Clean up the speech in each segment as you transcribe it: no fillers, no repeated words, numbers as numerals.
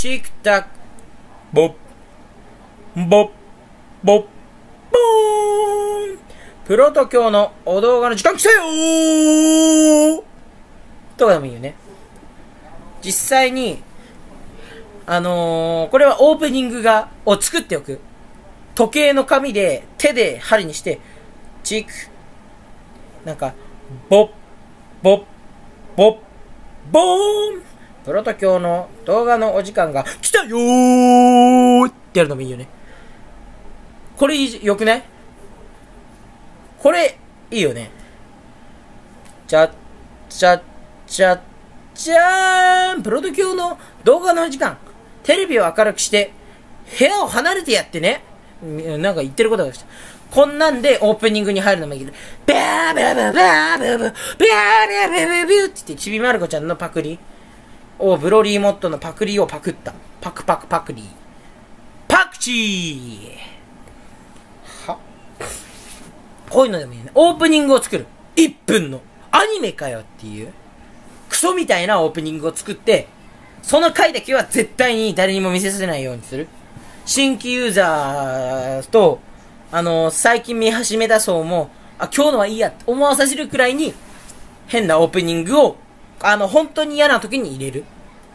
チクタク、ボッ、ボッ、ボッ、ボーン。プロト教のお動画の時間来たよーとかでもいいよね。実際に、これはオープニングを作っておく。時計の紙で手で針にして、チク、なんか、ボッ、ボッ、ボッ、ボーン。プロト教の動画のお時間が来たよーってやるのもいいよね。これよくない？これいいよね。ちゃっちゃっちゃっちゃーん。プロト教の動画のお時間。テレビを明るくして部屋を離れてやってね。なんか言ってることがした。こんなんでオープニングに入るのもいいけど、ビャービャービャービャービャービャービャービャービャービャーって言ってちびまる子ちゃんのパクリをブロリーモットのパクリをパクった。パクパクパクリー。パクチーはこういうのでもいいね。オープニングを作る。1分の。アニメかよっていう。クソみたいなオープニングを作って、その回だけは絶対に誰にも見せさせないようにする。新規ユーザーと、最近見始めた層も、今日のはいいやって思わさせるくらいに、変なオープニングを、本当に嫌な時に入れる。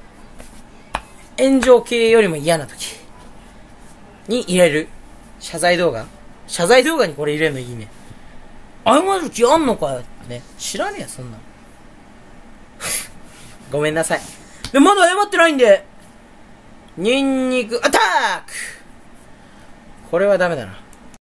炎上系よりも嫌な時に入れる。謝罪動画にこれ入れるのいいね。謝る気あんのかよってね。知らねえよ、そんなの。ごめんなさい。で、まだ謝ってないんで、ニンニクアタックこれはダメだな。